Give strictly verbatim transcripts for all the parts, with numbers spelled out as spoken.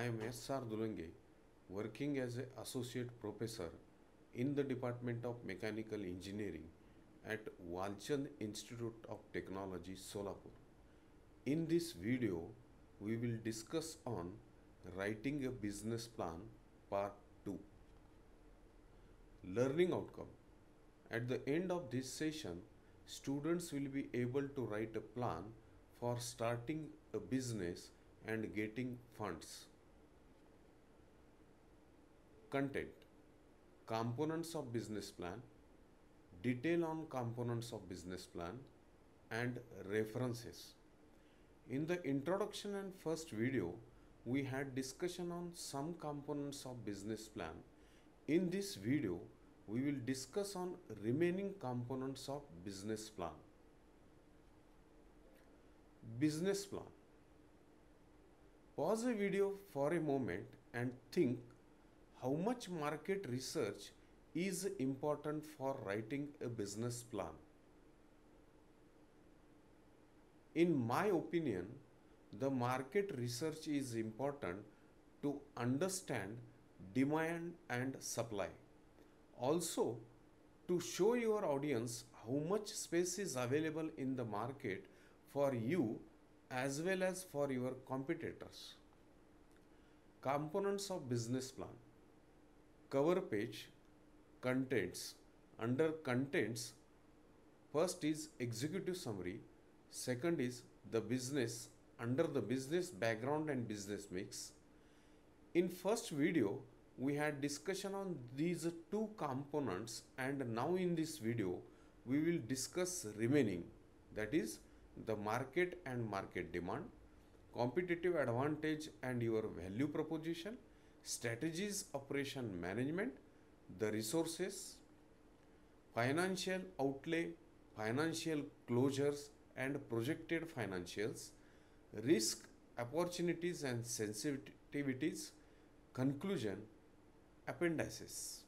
I am S R Dulange, working as an associate professor in the Department of Mechanical Engineering at Walchand Institute of Technology, Solapur. In this video, we will discuss on writing a business plan part two. Learning outcome. At the end of this session, students will be able to write a plan for starting a business and getting funds. Content. Components of business plan, detail on components of business plan, and references. In the introduction and first video, we had discussion on some components of business plan. In this video, we will discuss on remaining components of business plan. Business plan. Pause the video for a moment and think how much market research is important for writing a business plan. In my opinion, the market research is important to understand demand and supply. Also, to show your audience how much space is available in the market for you as well as for your competitors. Components of business plan. Cover page, contents. Under contents, first is executive summary, second is the business, under the business background and business mix. In first video, we had discussion on these two components, and now in this video, we will discuss remaining, that is the market and market demand, competitive advantage and your value proposition, strategies, operation management, the resources, financial outlay, financial closures and projected financials, risk, opportunities and sensitivities, conclusion, appendices.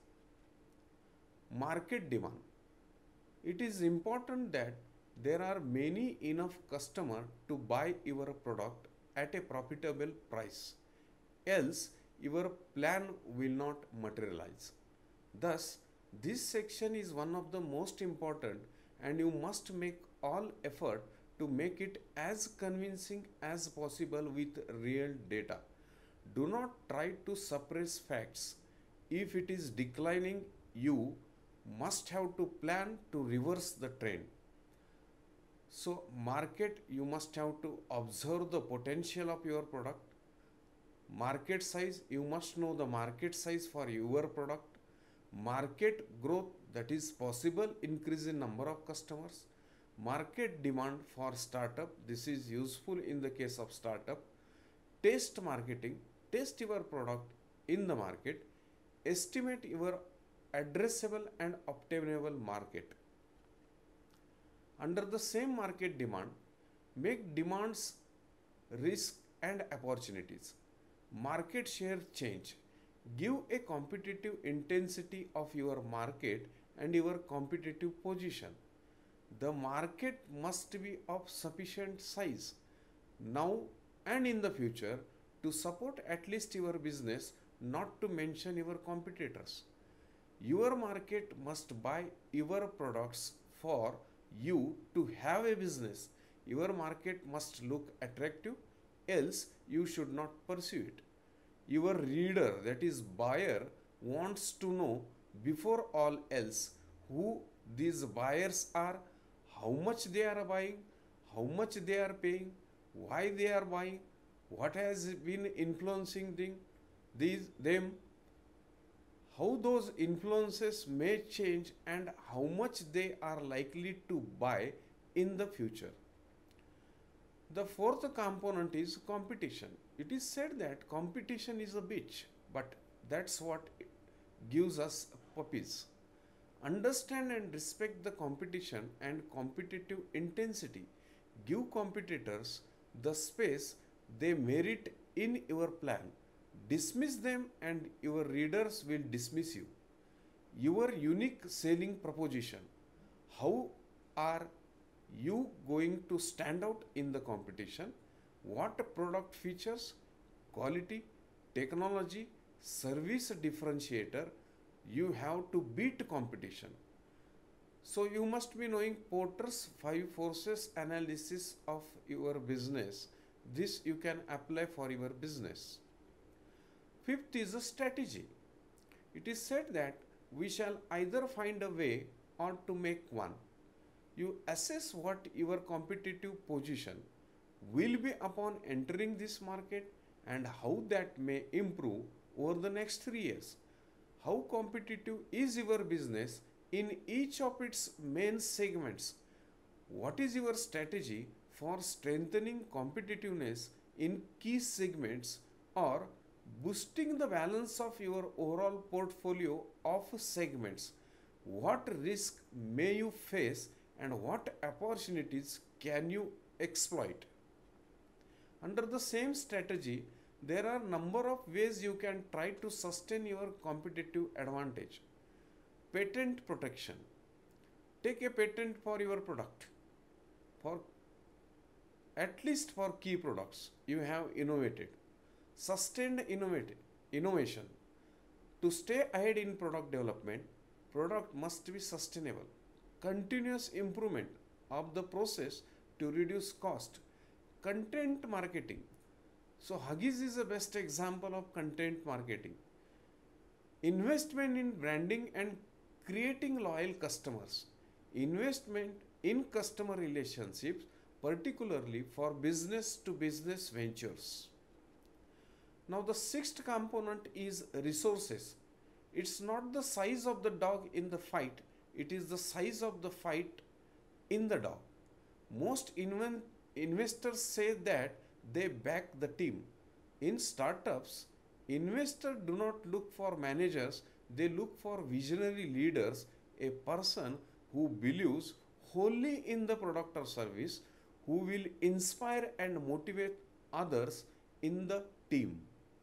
Market demand. It is important that there are many enough customers to buy your product at a profitable price, else your plan will not materialize. Thus, this section is one of the most important and you must make all effort to make it as convincing as possible with real data. Do not try to suppress facts. If it is declining, you must have to plan to reverse the trend. So, market, you must have to observe the potential of your product. Market size, you must know the market size for your product. Market growth, that is possible increase in number of customers. Market demand for startup, this is useful in the case of startup. Test marketing, test your product in the market. Estimate your addressable and obtainable market. Under the same market demand, make demands, risk and opportunities. Market share change. Give a competitive intensity of your market and your competitive position. The market must be of sufficient size now and in the future to support at least your business, not to mention your competitors. Your market must buy your products for you to have a business. Your market must look attractive, else you should not pursue it. Your reader, that is buyer, wants to know before all else who these buyers are, how much they are buying, how much they are paying, why they are buying, what has been influencing them, these, them, how those influences may change and how much they are likely to buy in the future. The fourth component is competition. It is said that competition is a bitch, but that's what gives us puppies. Understand and respect the competition and competitive intensity. Give competitors the space they merit in your plan. Dismiss them and your readers will dismiss you. Your unique selling proposition. How are you going to stand out in the competition? What product features, quality, technology, service differentiator, you have to beat competition. So you must be knowing Porter's five forces analysis of your business. This you can apply for your business. Fifth is a strategy. It is said that we shall either find a way or to make one. You assess what your competitive position will be upon entering this market and how that may improve over the next three years. How competitive is your business in each of its main segments? What is your strategy for strengthening competitiveness in key segments or boosting the balance of your overall portfolio of segments? What risk may you face and what opportunities can you exploit? Under the same strategy, there are number of ways you can try to sustain your competitive advantage. Patent protection. Take a patent for your product. For at least for key products you have innovated. Sustained innovate, innovation. To stay ahead in product development, product must be sustainable. Continuous improvement of the process to reduce cost. Content marketing. So Huggies is the best example of content marketing. Investment in branding and creating loyal customers. Investment in customer relationships, particularly for business to business ventures. Now the sixth component is resources. It's not the size of the dog in the fight, it is the size of the fight in the dog. Most inven- investors say that they back the team. In startups, investors do not look for managers, they look for visionary leaders, a person who believes wholly in the product or service, who will inspire and motivate others in the team.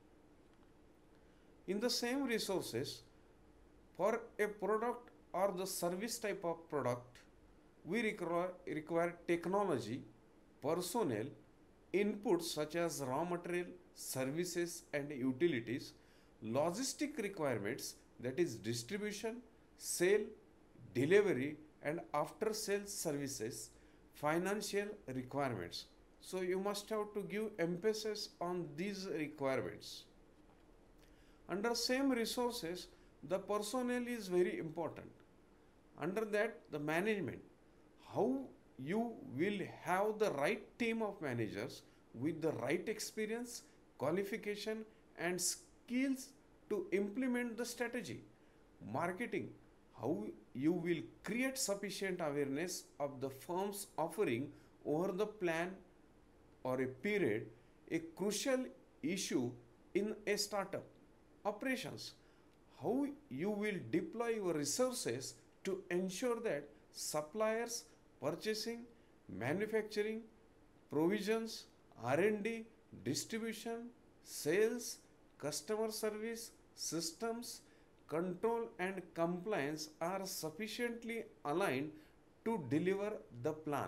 In the same resources, for a product or the service type of product, we require, require technology, personnel, inputs such as raw material, services and utilities, logistic requirements, that is distribution, sale, delivery and after sales services, financial requirements. So you must have to give emphasis on these requirements. Under same resources, the personnel is very important. Under that, the management, how you will have the right team of managers with the right experience, qualification and skills to implement the strategy. Marketing, how you will create sufficient awareness of the firm's offering over the plan or a period, a crucial issue in a startup. Operations, how you will deploy your resources to ensure that suppliers, purchasing, manufacturing, provisions, R and D, distribution, sales, customer service, systems, control and compliance are sufficiently aligned to deliver the plan.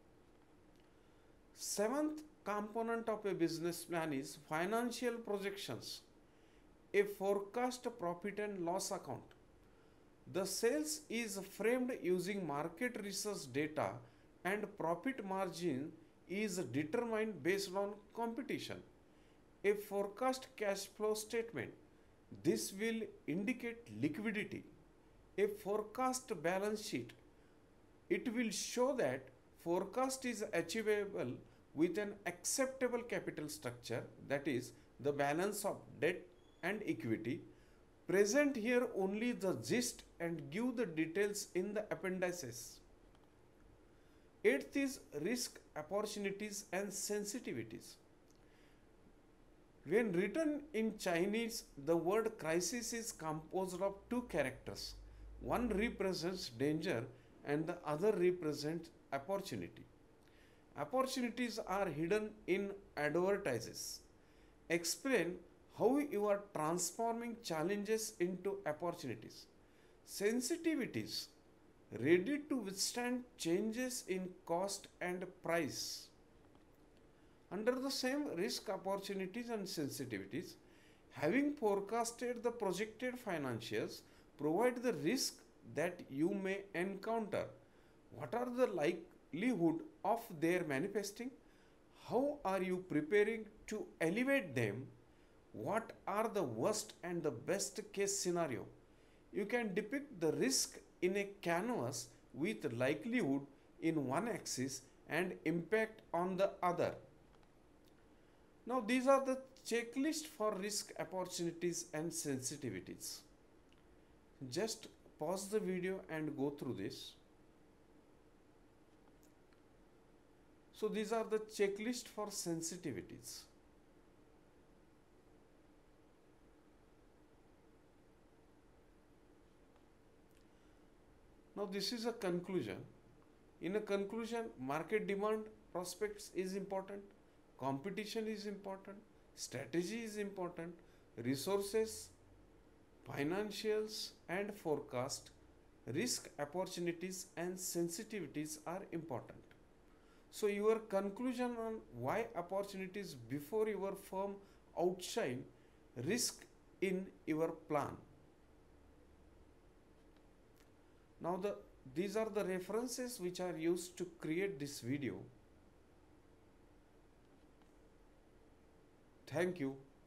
Seventh component of a business plan is financial projections, a forecast profit and loss account. The sales is framed using market research data and profit margin is determined based on competition. A forecast cash flow statement, this will indicate liquidity. A forecast balance sheet, it will show that forecast is achievable with an acceptable capital structure, that is the balance of debt and equity. Present here only the gist and give the details in the appendices. Eighth is risk, opportunities and sensitivities. When written in Chinese, the word crisis is composed of two characters. One represents danger and the other represents opportunity. Opportunities are hidden in advertises. Explain how you are transforming challenges into opportunities. Sensitivities, ready to withstand changes in cost and price. Under the same risk, opportunities and sensitivities, Having forecasted the projected financials, provide the risk that you may encounter. What are the likelihood of their manifesting? How are you preparing to elevate them? What are the worst and the best case scenario? You can depict the risk in a canvas with likelihood in one axis and impact on the other. Now these are the checklist for risk, opportunities and sensitivities. Just pause the video and go through this. So these are the checklist for sensitivities. Now this is a conclusion. In a conclusion, market demand prospects is important, competition is important, strategy is important, resources, financials and forecast, risk, opportunities and sensitivities are important. So your conclusion on why opportunities before your firm outshine risk in your plan. Now the these are the references which are used to create this video. Thank you.